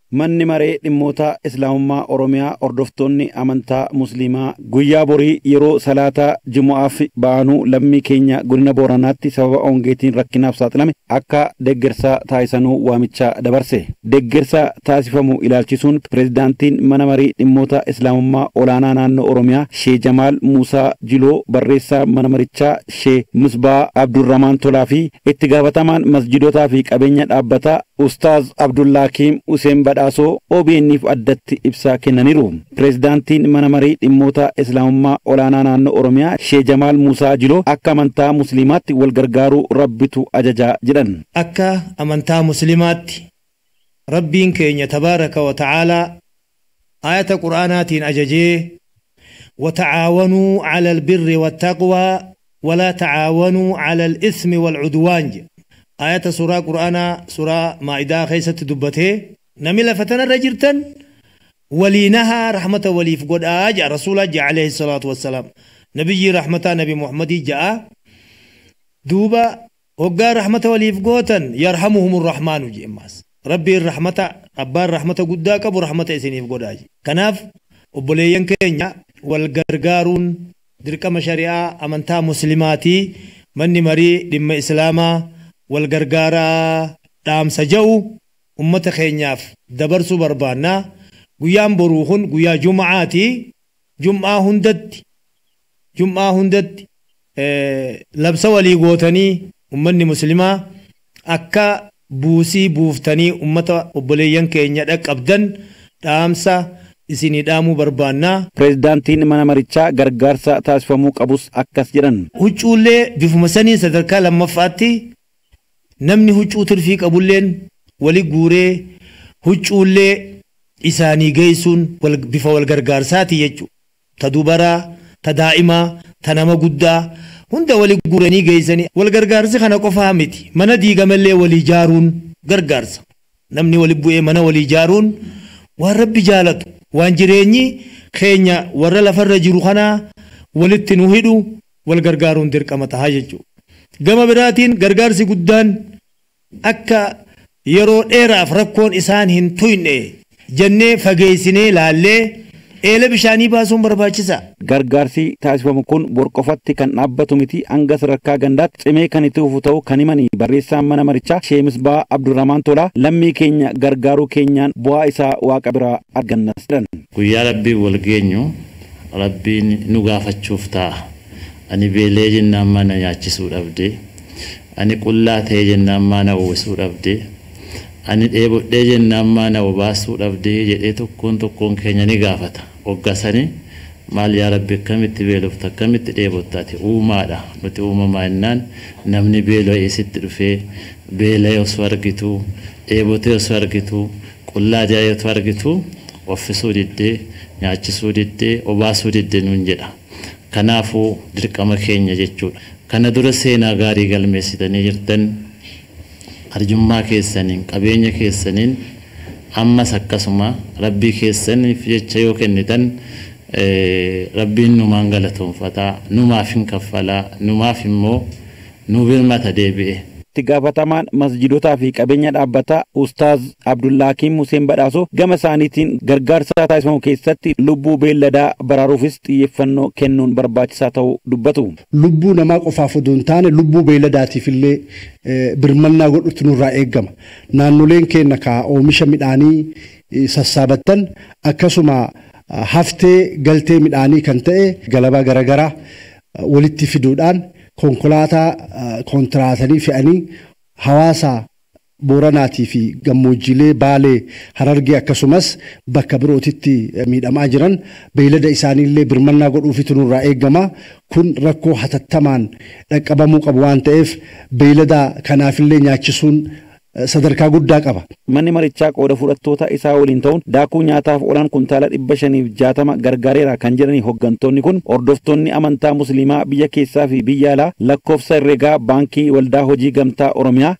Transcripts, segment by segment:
Manni maree dhimmoota Islaamummaa Oromiyaa hordoftoonni amantaa Musliimaa guyyaa borii yeroo salaataa Jumu'aaf ba'anuu lammii keenya godina Booranaatti sababa hongeetiin rakkinaaf saaxilame akka deeggarsa taasisanuu waamicha dabarse. Deeggarsa taasifamu ilaalchisuun pireezidaantiin mana marii dhimmoota Islaamummaa olaanaa naannoo Oromiyaa Sheek Jamaal Muusaa Jiloo, barreessaa mana marichaa Sheek Musbaa Abdurrahmaan Tolaa fi itti gaafatamaan masjidotaa fi qabeenya dhaabbataa Ustaaz Abdullaakiim Useen Badhaasoo OBN'if addatti ibsaa kennaniiru. Pireezidaantiin mana marii dhimmoota Islaamummaa olaanaa naannoo Oromiyaa Sheek Jamaal Muusaa Jiloo akka amantaa Musliimaatti wal gargaaruu rabbitu ajajaa jedhan. Akka amantaa Musliimaatti Rabbiin keenya tabaaraka wa ta'aalaa ayata Qur'aanaatiin ajajee وتعاونوا على البر والتقوى ولا تعاونوا على الإثم والعدوان. آية سورة قرآن سورة مائدة خيسة دبته نمي فتنا رجرتن ولينها رحمة ولي فقد آج رسول الله عليه الصلاة والسلام نبي رحمة نبي محمد جاء دوبا وقا رحمة ولي فقوتن يرحمهم الرحمن جيماس ربي الرحمة أبا الرحمة قداك أبو رحمة إسيني فقد آج كناف وبليين كينيا والغرغارون دركما شريعة أمانتا مسلماتي من مري دم إسلاما والغرغارا دام سجو أمة خينياف دبرسو بربانا قيام بروخن قيا جمعاتي جمعة هندد لبسا ولي قوتني أمني مسلمة أكا بوسي بوفتني أمة وبليين كينيا دك أبدن دامسا isini dhaamu barbaanna. Pireezidaantiin mana marichaa gargaarsa taasifamuu qabus akkas jedhan. Huccuullee bifuma sanii sadarkaa lammaffaatti namni huccuu turfii qabulleen wali guuree huccuullee isaanii geessuun bifa wal gargaarsaati jechuudha. Ta dubaraa, ta daa'imaa, ta nama guddaa hunda wali guuranii geessanii wal gargaarsi kana qofaa miti. Mana diigamallee walii ijaaruun gargaarsa. Namni wali bu'ee mana walii ijaaruun waan Rabbi jaalatu. waan jireenyi keenya warra lafarra jiru kana walitti nu hidhu wal gargaaruun dirqama ta'a jechuudha. Gama biraatiin gargaarsi guddaan akka yeroo dheeraaf rakkoon isaan hin tuyne jennee fageessinee laallee eela bishaanii baasuun barbaachisa. Gargaarsi taasifamu kun borqofatti kan dhaabbatu miti hanga sadarkaa gandaatti cimee kan itti fufu ta'uu kan himanii barreessaan mana marichaa Sheek Musbaa Abdurrahmaan Tolaa lammii keenya gargaaruu keenyaan bu'aa isaa waaqa biraa argannas jedhan. Guyyaa Rabbii wal geenyu Rabbiin nu gaafachuuf ta'a. Ani beelee jennaan mana nyaachisuu dhabde. Ani qullaa ta'ee jennaan mana uwwisuu dhabde. Ani dheebodhee jennaan mana obaasuu dhabdee jedhee tokkoon keenya ni gaafata. Hoggasanii maal yaa Rabbi akkamitti beelofta akkamitti dheebottaati uumaadha. Nuti uumamaa jennaan namni beeloo eessitti dhufee beela'ee osoo argitu dheebotee osoo argitu qullaa jaayee osoo argitu offisuu diddee nyaachisuu diddee obaasuu diddee nuun jedha. Kanaafuu dirqama keenya jechuudha. Kana dura seenaa gaarii galmeessitanii jirtan arjummaa keessaniin qabeenya keessaniin ammas akkasuma rabbii keessaniif jecha yoo kennitan rabbiin numaan galatoonfataa numaaf hin kaffalaa numaaf immoo nu birmata deebi'e. Itti gaafatamaan masjidotaa fi qabeenya dhaabbataa Ustaaz Abdullaakiim Useen Badhaasoo gama isaaniitiin gargaarsa taasifamu keessatti lubbuu beelladaa baraaruufis xiyyeeffannoo kennuun barbaachisaa ta'uu dubbatu. Lubbuu namaa qofaaf osoo hin taane lubbuu beelladaatiif illee birmannaa godhutu nurraa eegama. Naannoleen keenya ka oomisha midhaanii sassaabattan akkasuma haftee galtee midhaanii kan ta'e galabaa garaagaraa walitti fiduudhaan konkolaataa kontiraatanii fe'anii hawaasa Booranaatii fi gammoojjiilee Baalee Harargee akkasumas bakka birootitti miidhamaa jiran beeylada isaaniillee birmannaa godhuufitu nurraa eegama. Kun rakkoo hatattamaan dhaqqabamuu qabu waan ta'eef beeylada kanaafillee nyaachisuun sadarkaa guddaa qaba. Manni marichaa qooda fudhattoota isaa waliin ta'uun daakuu nyaataaf oolan kuntaala 560 gargaareera kan jedhanii hooggantoonni kun hordoftoonni amantaa musliimaa biyya keessaa fi biyya alaa lakkoofsa herreegaa baankii waldaa hojii gamtaa Oromiyaa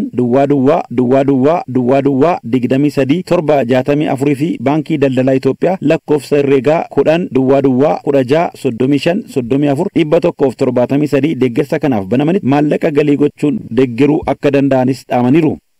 10-duwwaa-duwwaa-duwwaa-23-764 fi baankii daldalaa Itoophiyaa lakkoofsa herreegaa 10-duwwaa-16-34-173 deeggarsa kanaaf banamanitti maallaqa galii gochuun deeggaruu akka danda'anis dhaamaniiru.